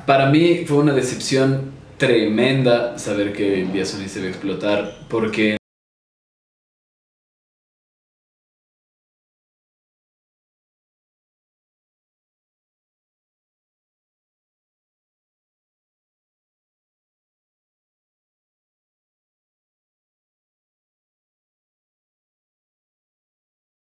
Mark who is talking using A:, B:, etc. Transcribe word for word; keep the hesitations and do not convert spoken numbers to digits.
A: Para mí fue una decepción tremenda saber que Vía Sony se iba a explotar, porque